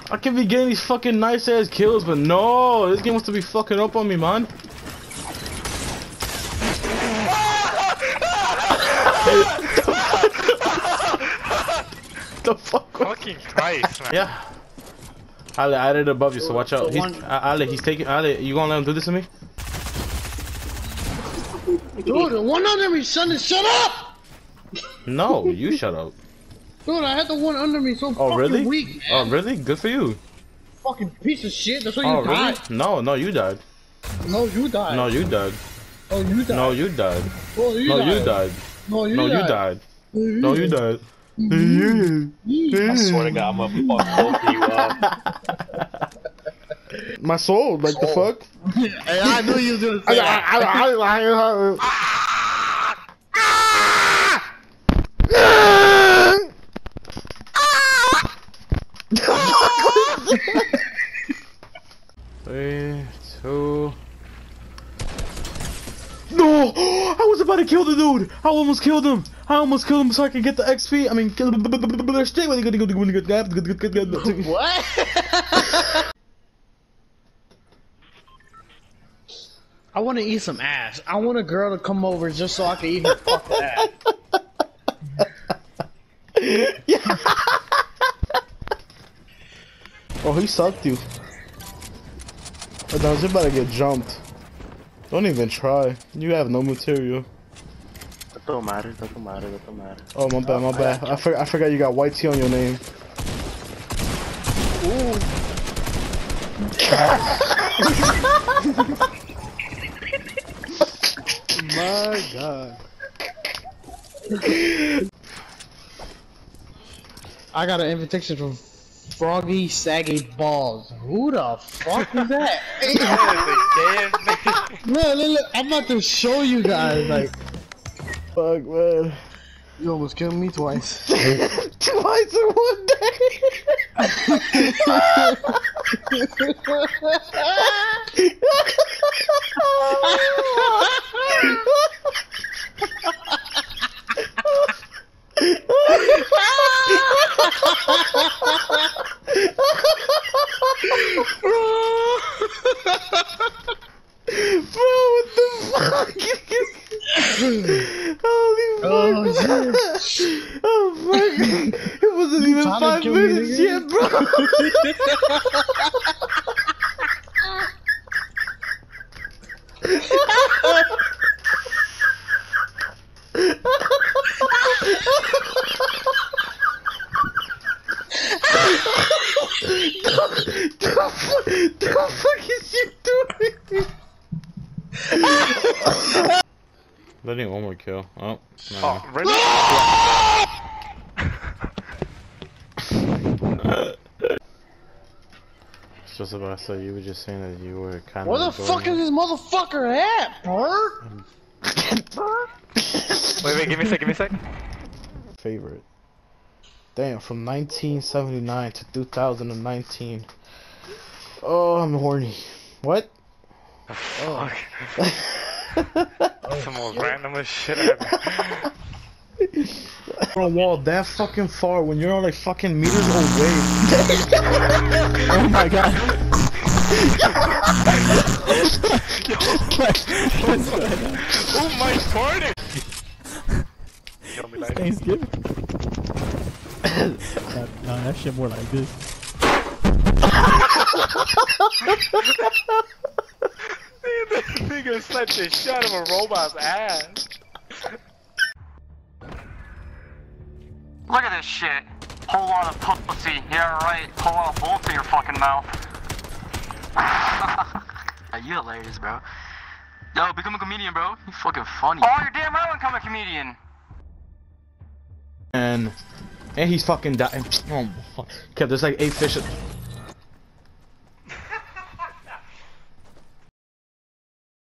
I can be getting these fucking nice ass kills, but no, this game wants to be fucking up on me, man. The fuck? Fucking Christ, man. Yeah. Ale, I added above you, so watch out. Ale, he's taking. Ale, you gonna let him do this to me? Dude, the one under me, son, shut up! No, you shut up. Dude, I had the one under me so fucking really? weak, man. Oh, really? Good for you. Fucking piece of shit. That's why you Really? died. No, you died. No, you died. No, you died. Oh, you died. No, you died. Oh, you No, died. you died. No, you No, died. you died. No, you died. I swear to God, I'm gonna fuck both of you up. My soul, like the fuck? Hey, I knew you was gonna say that. Three, two. No! I was about to kill the dude! I almost killed him! I almost killed him so I could get the XP. I mean, kill him. What? I want to eat some ass. I want a girl to come over just so I can eat her fucking ass. Yeah. Oh, he sucked you. Oh, no, you're about to get jumped. Don't even try. You have no material. That don't matter, that don't matter, that don't matter. Oh, my bad, my bad. I forgot you got white tea on your name. Ooh. My God. I got an invitation from Froggy Saggy Balls. Who the fuck is that? Look, I'm about to show you guys, like, Fuck, man. you almost killed me twice. Twice in one day. Bro, what the fuck? Holy fuck. Oh fuck. It wasn't even 5 minutes yet, bro. The fuck is you doing? I need one more kill. Oh, no. Oh, really? Just about to say, you were just saying that you were kind Where of. the fuck is this motherfucker at, Bert? Wait, give me a sec, Favorite. Damn, from 1979 to 2019. Oh, I'm horny. What? Fuck. That's the most randomest shit ever. On a wall that fucking far when you're like fucking meters away. Oh my God. Oh my party! Thanksgiving. Nah, that shit more like this. This nigga slapped the shit out of a robot's ass. Look at this shit. Whole lot of pussy. Yeah, right. Whole lot of bolts in your fucking mouth. You hilarious, bro. Yo, become a comedian, bro. You fucking funny. Oh, you're damn right, become a comedian. And he's fucking dying. Oh, okay, there's like 8 fish.